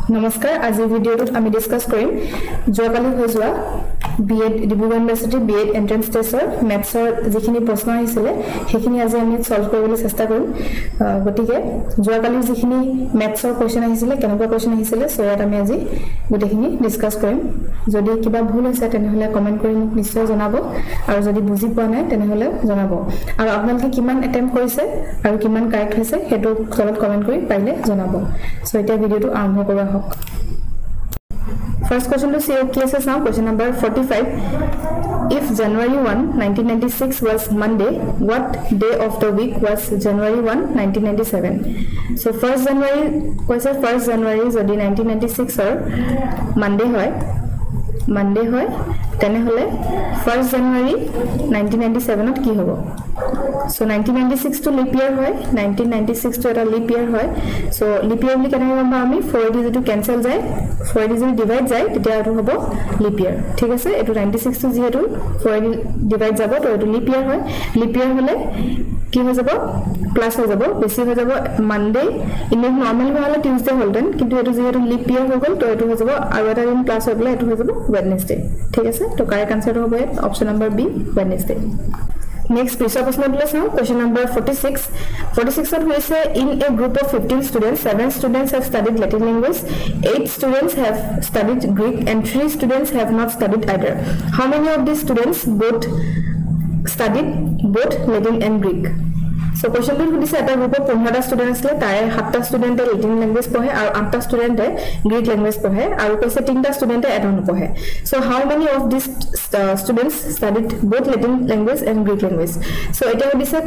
নমস্কাৰ আজি ভিডিঅ'টোত আমি ডিসকাস কৰিম যোৱাকালি হৈ যোৱা BEd Dibrugarh university BEd entrance টেষ্টৰ মেথছৰ যিখিনি প্ৰশ্ন আহিছিল সেইখিনি আজি আমি সলভ কৰিবলৈ চেষ্টা কৰিম গতিকে যোৱাকালি যিখিনি মেথছৰ কোৱেশ্চন আহিছিল কেনেকুৱা কোৱেশ্চন আহিছিল সো ইয়াত আমি আজি গোটেইখিনি ডিসকাস কৰিম যদি কিবা ভুল হৈছে তেনেহলে কমেন্ট কৰি মোক নিশ্চয় জনাব আৰু যদি বুজি পোৱা নাই তেনেহলে জনাব আৰু আপোনালোকে কিমান এটেম্প কৰিছে আৰু কিমান কাৰেক্ট হৈছে হেতু তলত কমেন্ট কৰি পাইলে জনাব সো এটা ভিডিঅ'টো আৰম্ভ কৰা হোক First question to see cases now question number 45 if January 1 1996 was Monday what day of the week was January 1 1997 so first January question first January jodi 1996 or Monday hoy tene hole first January 1997 ot ki hobo so 1996 to leap year hoy 1996 to eta leap year hoy so leap year boli kena gamba ami 4 days to cancel jay 4 days divide jay tetia etu hobo leap year thik ase etu 96 to jehetu 4 divide jabo to etu leap year hoy leap year hole কি হৈ যাব plus হৈ যাব বেছি হৈ যাব Monday ইনে normal হলে টিউজডে হলডেন কিন্তু এটো যেহেতু লিপ ইয়ার হৈ গল তো এটো হৈ যাব আৰু এটা দিন প্লাস হৈ গলে এটো হৈ যাব ওয়েডনেসডে ঠিক আছে তো কারেক্ট আনসার হবে option number B Wednesday Next question number 46 ot hoise in a group of 15 students 7 students have studied Latin language 8 students have studied Greek and 3 students have not studied either how many of these students both studied both Latin and Greek so question bit hudise eta group of 15 students le tare 7 student Latin language pohe aru 8 student Greek language pohe aru koise 3 student eta no pohe so how many of these students studied both Latin language and Greek language so eta hudise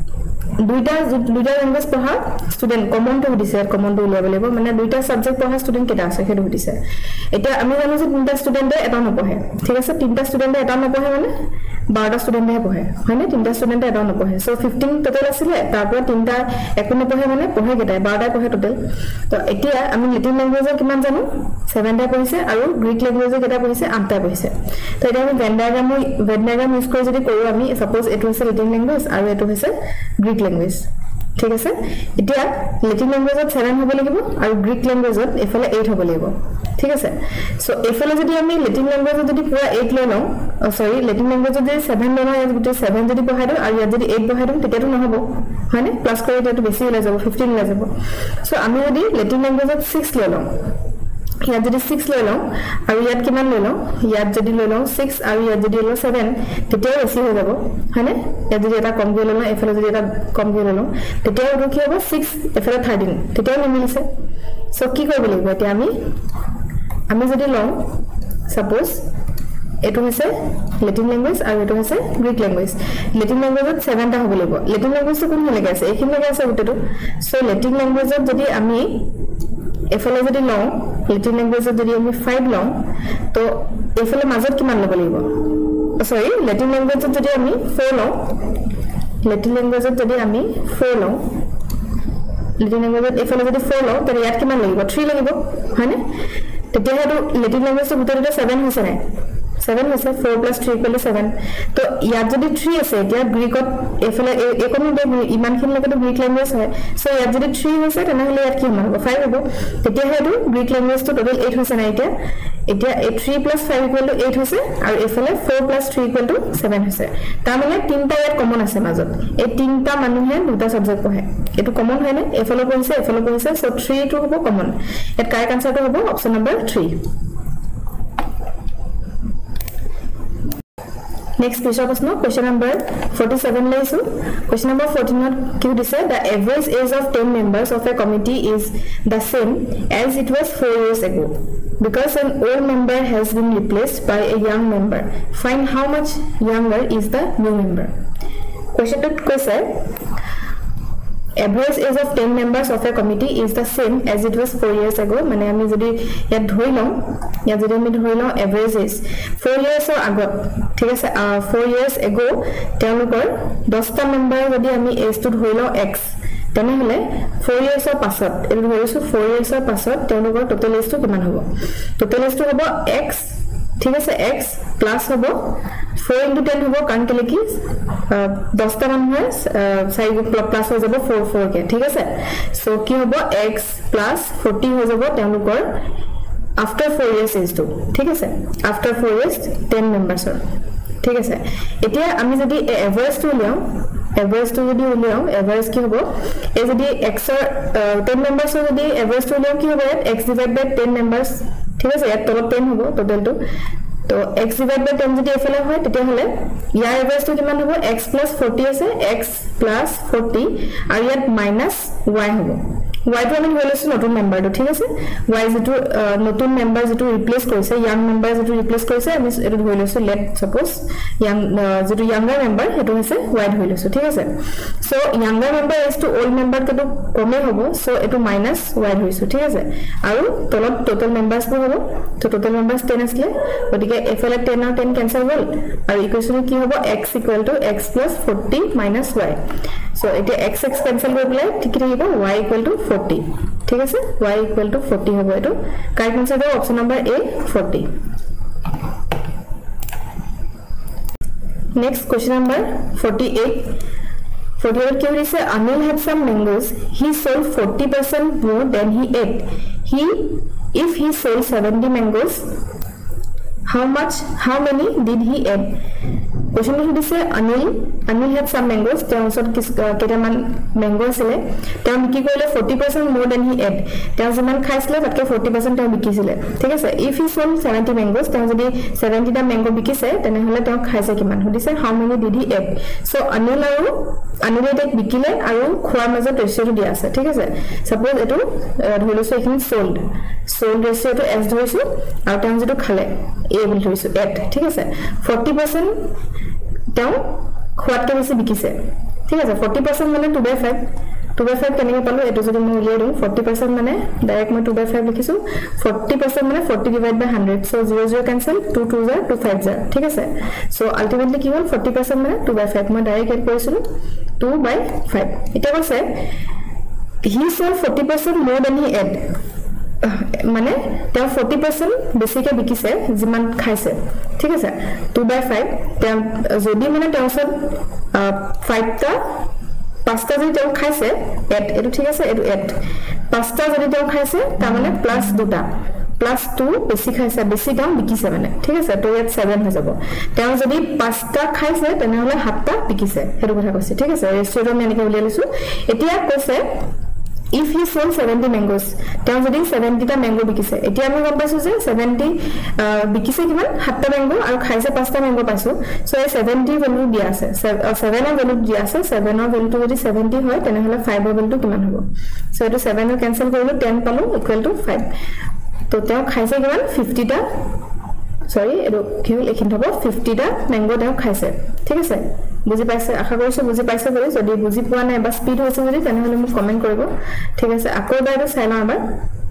দুইটা language পঢ়া student common to দিছে common to level মানে দুইটা subject পঢ়া student কেটা আছে হেতু দিছে এটা আমি জানো যে তিনটা স্টুডেন্টে এটা নপঢ়ে ঠিক আছে তিনটা স্টুডেন্টে এটা নপঢ়ে মানে 12টা স্টুডেন্টে পঢ়ে হয়নে তিনটা স্টুডেন্টে এটা নপঢ়ে সো 15 টোটাল আছিল তারপর তিনটা একো নপঢ়ে মানে পঢ়ে কেটা 12টা পঢ়ে টোটাল তো এতিয়া আমি ল্যাটিন ল্যাঙ্গুয়েজৰ কিমান জানো 7টা পঢ়িছে আৰু গ্ৰীক ল্যাঙ্গুয়েজৰ কেটা পঢ়িছে 8টা পঢ়িছে তো এটা আমি ভেন ডায়াগ্ৰাম ইউজ কৰি যদি কৰো আমি সাপোজ এটো হৈছে ল্যাটিন ল্যাঙ্গুয়েজ আৰু এটো হৈছে গ্ৰীক ল্যাঙ্গুয়েজ ঠিক আছে এতিয়া ল্যাটিন ল্যাঙ্গুয়েজত 7 হ'ব লাগিব আৰু গ্ৰীক ল্যাঙ্গুয়েজত এফালে 8 হ'ব লাগিব ঠিক আছে সো এফালে যদি আমি ল্যাটিন ল্যাঙ্গুয়েজত যদি পুরা 8 লৈ লও সরি ল্যাটিন ল্যাঙ্গুয়েজত যদি 7 লৈ লও ইয়াত গুটে 7 যদি বহাই দিও আৰু ইয়াত যদি 8 বহাই দিও তেতিয়াটো নহব হয়নে প্লাস কৰি দিওটো বেছি হৈ যাব 15 হৈ যাব সো আমি যদি ল্যাটিন ল্যাঙ্গুয়েজত 6 লৈ লও ইয়াত যদি 6 লৈ লও আৰু ইয়াত কিমান লৈ লও ইয়াত যদি লৈ লও 6 আৰু ইয়াত যদি লৈ 7 তেতিয়া বেছি হৈ যাব হয়নে ইয়াত যদি এটা কম কৰি লও এফালে যদি এটা কম কৰি লও তেতিয়া আৰু কি হ'ব 6 এফালে 13 তেতিয়া নিমিলিছে সো কি কৰিব লাগিব এতিয়া আমি যদি লও সাপোজ এটো হৈছে ল্যাটিন ল্যাঙ্গুয়েজ আৰু এটো হৈছে গ্ৰীক ল্যাঙ্গুয়েজ ল্যাটিন ল্যাঙ্গুয়েজত 7টা হ'ব লাগিব ল্যাটিন ল্যাঙ্গুয়েজটো কোন লাগি আছে এইখিনি লাগি আছে উটেটো সো ল্যাটিন ল্যাঙ্গুয়েজত যদি আমি এফালে যদি লও ল্যাটিন ল্যাঙ্গুয়েজত যদি আমি 5 লও তো এফালে মাজত কিমান লব লাগিব সরি ল্যাটিন ল্যাঙ্গুয়েজত যদি আমি 4 লও ল্যাটিন ল্যাঙ্গুয়েজত যদি আমি 4 লও ল্যাটিন ল্যাঙ্গুয়েজত এফালে যদি 4 লও তাহলে ইয়াত কিমান লাগিব 3 লাগিব হয়নে তেতিয়া হেতু ল্যাটিন ল্যাঙ্গুয়েজত ভিতৰতে 7 হৈছে নাই 7 হৈছে 4 + 3 = 7 তো ইয়াত যদি 3 আছে এতিয়া গ্ৰীকত এফালে একোনো ইমানখিনি লগতে গ্ৰীক ল্যাঙ্গুয়েজ হয় সো ইয়াত যদি 3 হৈছে তেনেহলে ইয়াত কি হ'ব 5 হ'ব তেতিয়া হেতু গ্ৰীক ল্যাঙ্গুয়েজটো টোটাল 8 হৈছে নাই এতিয়া 3 + 5 = 8 হৈছে আৰু এফালে 4 + 3 = 7 হৈছে তাৰ মানে তিনটা ইয়াত কমন আছে মাজত এই তিনটা মানুহে দুটা সাবজেক্ট পঢ়ে এটো কমন হয় না এফালে পঢ়িছে সো 3 টো হ'ব কমন এট কারেক্ট আনসারটো হ'ব option number 3 Next question number 47 laysu question number 14 কি দিছে the average age of 10 members of a committee is the same as it was 4 years ago because an old member has been replaced by a young member find how much younger is the new member question to question average age of 10 members of a committee is the same as it was 4 years ago মানে আমি যদি ইয়াত ধৰি লও average age 4 years আগত ঠিক আছে 4 years ago তেওঁলোকৰ 10টা মেম্বাৰ যদি আমি age টো ধৰি লও x তেনেহলে 4 years পাছত এটো ধৰিছো 4 years পাছত তেওঁলোকৰ টোটাল age টো কিমান হ'ব টোটাল age টো হ'ব x ঠিক আছে x প্লাস হ'ব 4 into 10 होबो कारण केले कि 10 टा मान है 4 प्लस हो जाबो 4 4 के ठीक আছে सो কি होबो x plus 40 हो जाबो তেওঁলোকৰ after 4 years is to ঠিক আছে after 4 years 10 members ঠিক আছে এতিয়া আমি যদি এভারেজ টু লিয়াও एवरेज तो যদি উলিয়াও এভারেজ কি হবে এই যদি x এর 10 মেম্বারস যদি এভারেজ তো উলিয়াও কি হবে x ডিভাইড বাই 10 মেম্বারস ঠিক আছে এত 10 হবে টোটাল তো x ডিভাইড বাই 10 যদি এফালে হয় তেতিয়া হলে ইয়াৰ এভারেজ তো কিমান হবে x 40 আছে x 40 আর ইয়াত মাইনাস y হবে y তো আমি হইলেছো নতুন মেম্বার তো ঠিক আছে y যেটো নতুন মেম্বার যেটো রিপ্লেস কৰিছে ইয়াং মেম্বার যেটো ৰিপ্লেস কৰিছে আমি এটো হইলেছো লেট সাপোজ ইয়াং যেটো ইয়াঙ্গার মেম্বার এটো হৈছে y হইলেছো ঠিক আছে so younger member is to old member কত কমে হ'ব সো এটো মাইনাস y হইছো ঠিক আছে আৰু তলত টোটাল মেম্বারস হ'ব তো টোটাল মেম্বারস 10 আসলে ওদিকে এফএল 10 আর 10 ক্যান্সেল হল আর ইকুয়েশনে কি হ'ব x = x + 40 - y সো এটা x ক্যান্সেল কৰি পেলাই ঠিক থাকিব y = 40 ঠিক আছে y = 40 হ'ব এটো কারেক্ট आंसर হ'ব option number A 40 next question number 48 কি হৈছে Anil had some mangoes he sold 40% more than he ate if he sold 70 mangoes how many did he eat question is Anil had some mangoes te also ketaman mango asile te biki koile 40% more than he ate te jiman khaisile tatke 40% te bikisile thik ase if he sold 70 mangoes te jodi 70 ta mango bikise tene hole te khaise kiman hodise how many did he eat so Anil tek bikile aru khwar maja ratio dia ase thik ase suppose etu dholiso ekhini sold ratio to s dhorisu aru te jetu khale a bol dhorisu at thik ase 40% তেও খোৱাতকে বেছি বিকিছে ঠিক আছে 40% মানে 2/5 কেনেকৈ পালো এটো যদি মই উলিয়াই দিম 40% মানে ডাইৰেক্ট মই 2/5 লিখিছো 40% মানে 40 ডিভাইড বাই 100 সো 0 ক্যান্সেল 2 2 যা 2 5 যা ঠিক আছে সো আলটিমেটলি কি হল 40% মানে 2/5 মই ডাইৰেক্ট এড কৰিছিলো 2/5 এটা কৈছে he sold 40% more than he ate মানে তে 40% বেছিকে বিকিছে জিমান খাইছে ঠিক আছে 2/5 তে যদি মানে তেওসত 5 টা 5 টা যদি তেও খাইছে এটো ঠিক আছে এটো 5 টা যদি তেও খাইছে তা মানে প্লাস 2টা প্লাস 2 বেছি খাইছে বেছি দাম বিকিছে মানে ঠিক আছে তো ইয়াত 7 হৈ যাব তেও যদি 5 টা খাইছে তেনে হলে 7 টা বিকিছে হেতু কথা কৈছে ঠিক আছে ৰেশিওটো আমি এনেকৈ উলিয়াই লৈছো এতিয়া কৈছে if he sold 70 mangoes তেও যদি 70 টা ম্যাঙ্গো বিকিছে এতিয়া আমি গম পাইছো যে 70 বিকিছে কিমান 7 টা ম্যাঙ্গো আৰু খাইছে 5 টা ম্যাঙ্গো পাইছো সো এই 70 ভ্যালু দিয়া আছে 7 এর ভ্যালু দিয়া আছে 7 এর ভ্যালুটো যদি 70 হয় তেনে হলে 5 এর ভ্যালুটো কিমান হ'ব সো এটো 7 এর ক্যান্সেল কৰিলো 10 পালো ইকুয়াল টু 5 তো তেও খাইছে কিমান 50 টা সরি এটো কি হল এখিন হ'ব 50 টা ম্যাঙ্গো তেও খাইছে ঠিক আছে বুজি পাইছে আশা কৰিছো বুজি পাইছে বলে যদি বুজি পোৱা নাই বা স্পিড হৈছে যদি তেনে হলে মোক কমেন্ট কৰিব ঠিক আছে আকৌ বাইটো চাই লওঁ এবাৰ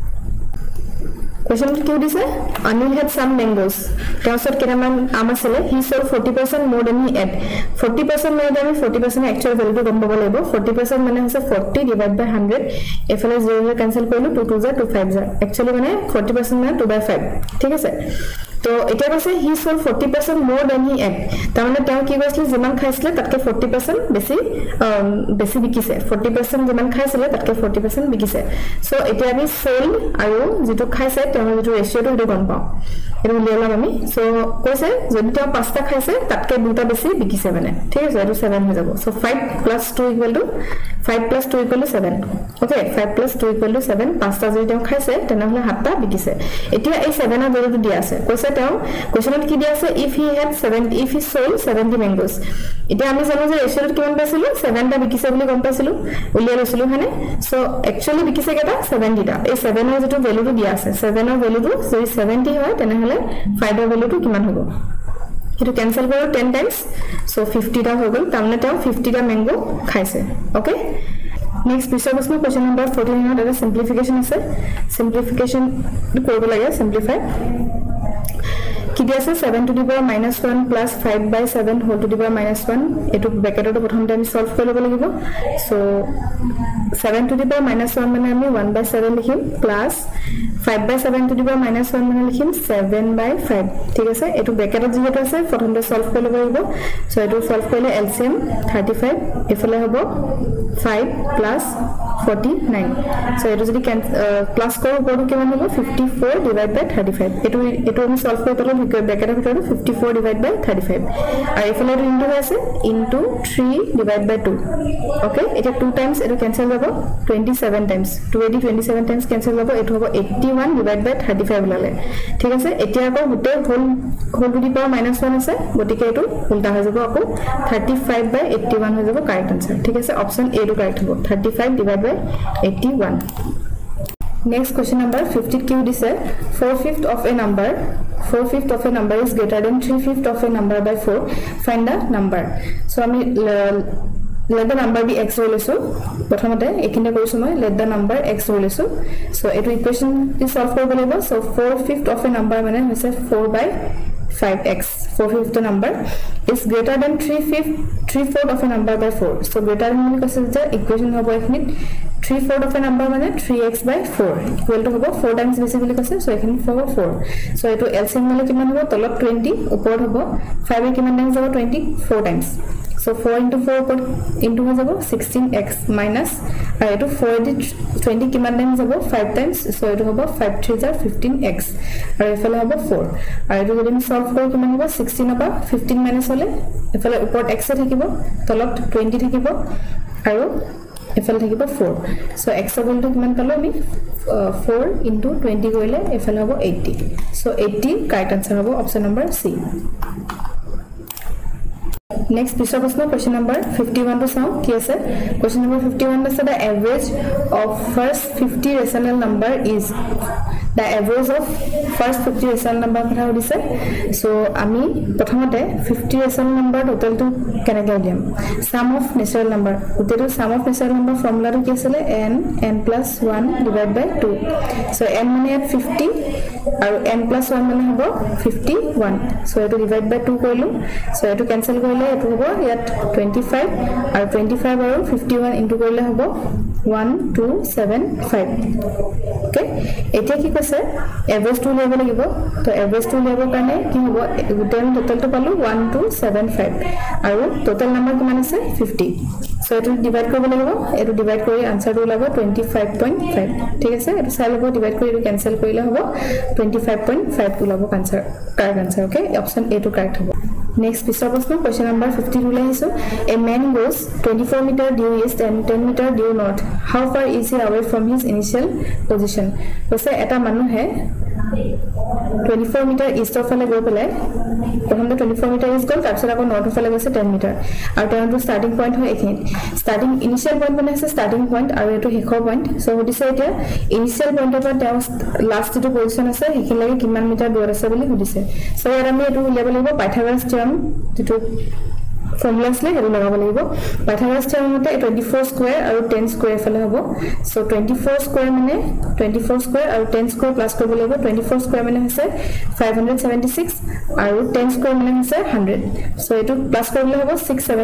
question কি দিছে Anil had some mangoes তেওসত কেটামান আম আছিল he sold 40% more than he ate 40% মানে আমি 40% actual value গম পাব লাগিব 40% মানে হৈছে 40 divided by 100 এফালে 0 ক্যান্সেল কৰিলো 2 2 যা 2 5 যা actually মানে 40% মানে 2/5 ঠিক আছে তো এটা কৈছে he sold 40% more than he ate তাৰ মানে তেও কি কৈছিল জিমান খাইছিল তাতকে 40% বেছি বিকিছে 40% জিমান খাইছিল তাতকে 40% বিকিছে সো এটা আমি sold আৰু যেটো খাইছে তেও যেটো ৰেশিওটো হেতু গম পাও এটো উলিয়ালাম আমি সো কৈছে যদি তেও 5টা খাইছে তাতকে 2টা বেছি বিকিছে মানে ঠিক আছে এটো 7 হৈ যাব সো 5 + 2 = 7 ওকে 5 + 2 = 7 5টা যদি তেও খাইছে তেনে হলে 7টা বিকিছে এতিয়া এই 7 এর ভ্যালুটো দিয়া আছে কৈছে তেও কোৱেশ্যনত কি দিয়া আছে if he sold 70 mangoes এতিয়া আমি জানো যে ৰেশিওটো কিমান পাইছিলো 7 টা বিকিছে বুলি গম পাইছিলো উলিয়াই লৈছিলো হনে সো একচুয়ালি বিকিছে কেটা 70 টা এই 7 এর যেটো ভ্যালুটো দিয়া আছে 7 এর ভ্যালুটো যদি 70 হয় তেনে হলে 5 এর ভ্যালুটো কিমান হ'ব এটো ক্যান্সেল করো 10 টাইমস সো 50 টা হৈ গল তামনে তেও 50 টা ম্যাঙ্গো খাইছে ওকে নেক্সট বিষয়বস্তু কোশ্চেন নাম্বার 14 এটা সিম্পলিফিকেশন আছে সিম্পলিফিকেশন কৰিব লাগে সিম্পলিফাই কি দিয়া আছে 7 to the power -1 plus 5/7 whole to the power -1 এটো ব্র্যাকেটটো প্ৰথমতে আমি সলভ কৰি লব লাগিব সো 7 to the power -1 মানে আমি 1/7 লিখিম প্লাস 5/7 to the power -1 মানে লিখিম 7/5 ঠিক আছে এটো ব্র্যাকেটত যেটো আছে প্ৰথমতে সলভ কৰি লব লাগিব সো এটো সলভ কৰিলে এলসিএম 35 এফালে হ'ব 5 plus 49 so এটো যদি প্লাস কৰো পৰটো কিমান হ'ব 54 divided by 35 এটো আমি সলভ কৰি পেলাম ব্র্যাকেটৰ ভিতৰত 54 divided by 35 আৰু এফালে এটো ইনটু আছে ইনটু 3 divided by 2 ওকে এটা 2 টাইমস এটো ক্যান্সেল হ'ব 27 টাইমস 27 টাইমস ক্যান্সেল হ'ব এটো হ'ব 81 divided by 35 ওলালে ঠিক আছে এতিয়া আকৌ গুটে হোল টু দি পাৱাৰ -1 আছে গতিকে এটো উল্টা হৈ যাব আকৌ 35/81 হৈ যাব কারেক্ট आंसर ঠিক আছে অপশন এ টো কারেক্ট হ'ব 35 divided by 81 next question number 50 q this 4/5 of a number is greater than 3/5 of a number by 4 find the number so ami let the number be x roleso prothomate ekinde korisu moi let the number x roleso so etu equation is solve koribo labo so 4/5 of a number mane hoise 4/5x 4/5 number is greater than 3/4 of a number by 4 so greater than mean kase je equation hobo ekhini 3/4 of a number mane 3x by 4 equal to hobo 4 times basically kase so ekhini hobo 4 so etu LCM male kiman hobo tolot 20 upor hobo 5 e kiman times hobo 24 times so 4 into 4 into ho jabo 16x minus and etu 4 20 kiman times hobo 5 times so etu hobo 5 3 are 15x and efale hobo 4 and etu jodi solve kori kiman hobo 16 aba 15 minus hole efale upor x thakibo tolot 20 thakibo aru efale thakibo 4 so x equal to kiman palo ami 4 into 20 goile efale hobo 80 so 80 correct answer hobo option number C next piece of question number 51 to sound ki ase question number 51 is the average of first 50 rational number is the average of first 50 rational number kotha hodise so ami prothomote 50 rational number total to kenake uliam sum of natural number uteru sum of natural number formula to ki asile n plus 1 divided by 2 so n mane 50 aru n plus 1 mane hobo 51 so eto divide by 2 koilu so eto cancel koile eto hobo yat 25 aru 25 aru 51 into koile hobo 1275 okay eta ki kase average to level lagibo to average to level karone ki hobo gutem total to palu 1275 aru total number kiman ase 50 so eto divide koribo lagibo eto divide kori answer to labo 25.5 ঠিক আছে এটো চাই লব divide কৰি cancel কৰিলে হ'ব 25.5 to labo answer correct answer okay option A to correct হ'ব next piece of question number 52 le hiso a man goes 24 meter due east and 10 meter due north how far is he away from his initial position so eta manu hai 24 meter east of fale go pelai prothom 24 meter east gol tarpor ako north of fale goise 10 meter aru to starting point hoy ekhini starting initial point mane ase starting point aru eto hekhor point so hodise eta initial point of the last to position ase hekhini lagi kiman meter dur ase boli hodise so era ami eto uliaba labo Pythagoras theorem to formulas le heru lagabo lagibo Pythagoras theorem mote 24 square aru 10 square fale hobo so 24 square mane 24 square aru 10 square plus koribo lagibo 24 square mane hoise 576 aru 10 square mane hoise 100 so eto plus koribole hobo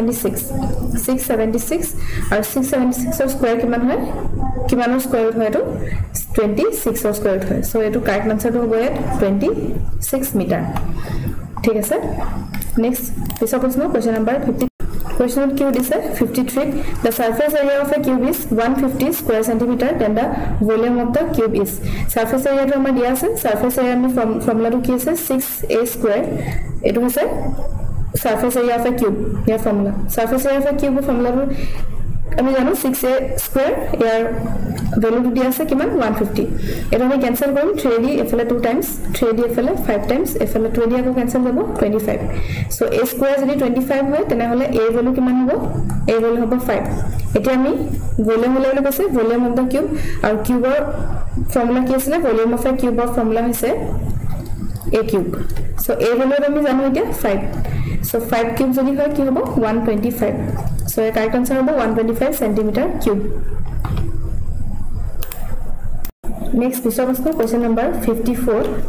676 aru 676 square kiman hoy kimanor square root hoy to 26 or square root hoy so eto correct answer to hobo 26 meter ঠিক আছে next piece of question number 50 question q is 53 the surface area of a cube is 150 square centimeter then the volume of the cube is surface area to amar dia ase surface area ami formula to ki ase 6a square etu hoise surface area of a cube ya formula surface area of a cube formula আমি জানো 6a square ইয়াৰ value দিয়া আছে কিমান 150 এটা আমি cancel কৰিম 3d এফালে 2 Times 3d এফালে 5 টাইমস এফালে 2d আকৌ ক্যান্সেল যাব 25 সো a square যদি 25 হয় তেনে হলে a ভ্যালু কিমান হ'ব a ভ্যালু হ'ব 5 এটা আমি ভলিউম হলে কৈছে ভলিউম অফ দা কিউব আৰু কিউবৰ ফৰ্মুলা কি আছিল ভলিউম অফ a কিউবৰ ফৰ্মুলা হৈছে a cube so a value আমি জানো এটা 5 so 5 cube jodi hoy ki hobo 125 so a correct answer hobo 125 centimeter cube next piece of question number 54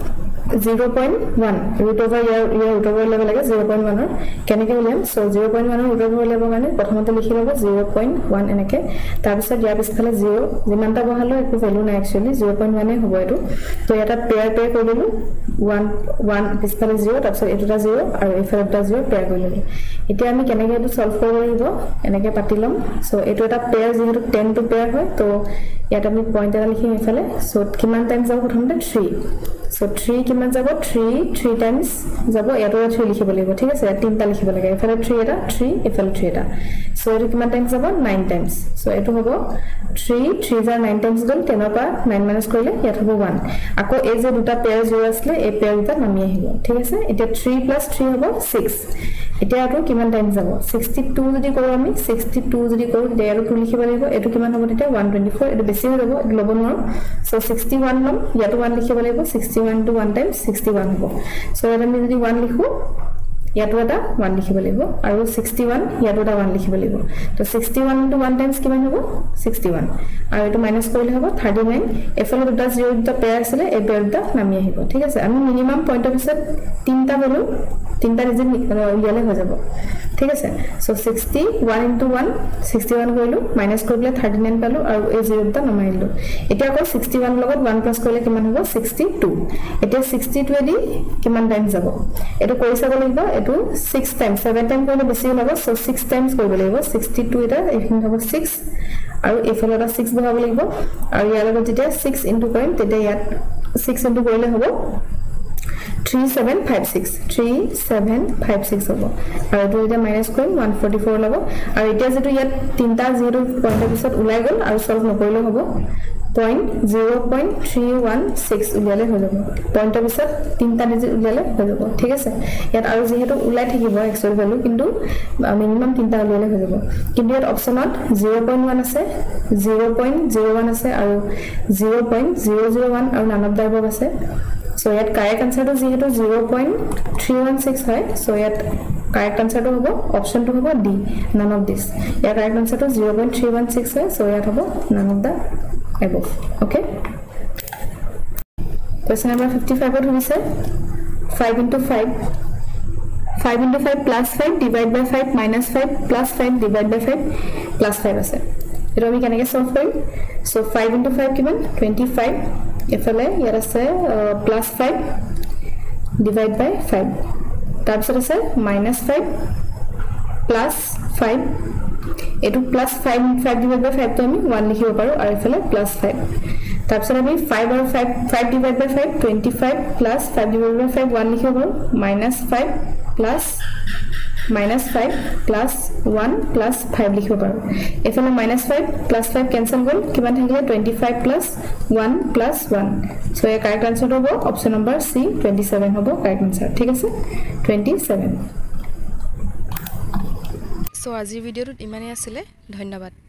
0.1 root over root over level lage 0.1 or keneke uliam so 0.1 root over level gane prothomote likhi lobo 0.1 eneke tar bisot ya bisphale 0 jimanta bahalo eku value na actually 0.1 e hobo etu to eta pair korilu 1 bisphale 0 tar bisot eta 0 aru efale eta 0 pair korilu etia ami keneke etu solve koribo eneke patilom so etu eta pair jehetu 10 to pair hoy to yata ami point eta likhi efale so kiman times jabo prothomote 3 so 3 kiman jabo 3 times jabo eto 3 likhibo lego thik ase tinta likhibo lage efale 3 eta 3 efale 3 eta so eto kiman times jabo 9 times so eto hobo 3 3 are 9 times dol 10 pa 9 minus korile yat hobo 1 ako e je duta pair jo asle e pair duta nami ahibo thik ase eta 3 plus 3 hobo 6 এটা আৰু কিমান time যাব 62 যদি কৰো আমি 62 যদি কৰো there two লিখিব লাগিব এটো কিমান হ'ব তেতিয়া 124 এটো বেছি হৈ যাব এটো লব নোৱাৰো সো 61 লম ইয়াটো 1 লিখিব লাগিব 61 to 1 times 61 হ'ব সো এটা আমি যদি 1 লিখো ইয়াটো এটা 1 লিখিব লাগিব আৰু 61 ইয়াটো এটা 1 লিখিব লাগিব তো 61 to 1 times কিমান হ'ব 61 আৰু এটো মাইনাস কৰিলে হ'ব 39 এফালে দুটা 0 দুটা পেয়াৰ আছে এই পেয়াৰ দুটা নামি আহিব ঠিক আছে আমি মিনিমাম পইণ্ট অফ ভিউত তিনটা ভ্যালু তিনটা ৰিজন উলিয়ালে হৈ যাব ঠিক আছে সো 61 into 1 61 কৰিলো মাইনাস কৰিলে 39 পালো আৰু এই 0 দুটা নামাইলো এতিয়া আকৌ 61 লগত 1 প্লাস কৰিলে কিমান হ'ব 62 এতিয়া 62 এদি কিমান টাইম যাব এটো কৰি চাব লাগিব এটো 6 টাইম 7 টাইম কৰিলে বেছি হ'ব সো 6 টাইমস কৰিব লাগিব 62 এটা এইখিনি হ'ব 6 আৰু এফালে এটা 6 বহাব লাগিব আৰু ইয়াৰ লগত যেতিয়া 6 ইনটু কৰিম তেতিয়া ইয়াত 6 ইনটু কৰিলে হ'ব 3756 হ'ব আৰু এটো এটা মাইনাস কৰিম 144 লব আৰু এতিয়া যেটো ইয়াত তিনটা 0 পইণ্টৰ পিছত উলাই গল আৰু সলভ নকৰিলে হ'ব 0.316 উলিয়ালে হৈ যাব পইণ্টৰ পিছত তিনটা ডিজিট উলিয়ালে হৈ যাব ঠিক আছে ইয়াত আৰু যেহেতু উলাই থাকিব এক্সুৱেল ভ্যালু কিন্তু মিনিমাম তিনটা উলিয়ালে হৈ যাব কিন্তু ইয়াত অপচনত 0.1 আছে 0.01 আছে আৰু 0.001 আৰু নান অফ দা এবাভ আছে so yet correct answer to যেহেতু 0.316 হয় so yet correct answer to hobo option to hobo D none of this yet correct answer to 0.316 হয় so yet hobo none of the above okay question number 55 ত হৈছে 5 into 5 5 into 5 plus 5 divided by 5 minus 5 plus 5 divided by 5 plus 5 আছে এটো আমি কেনেকৈ solve কৰিম so 5 into 5 কিমান 25 এফালে ইয়াৰ আছে প্লাস 5 ডিভাইড বাই 5 তাৰপিছত আছে মাইনাস 5 প্লাস 5 এটো প্লাস 5 ডিভাইড বাই 5 তো আমি 1 লিখিব পাৰো আৰু এফালে প্লাস 5 তাৰপিছত আমি 5 আৰু 5 divide by 5 25 plus 5 divide by 5 1 লিখিব পাৰো minus 5 plus minus 5 plus 1 plus 5 লিখিব পাৰো এফালে minus 5 plus 5 ক্যান্সেল গল কিমান থাকিলে 25 plus 1 plus 1 সো এই কারেক্ট আনসার হ'ব অপশন নাম্বার সি 27 হ'ব কারেক্ট আনসার ঠিক আছে 27 সো আজিৰ ভিডিওটো ইমানেই আছিল ধন্যবাদ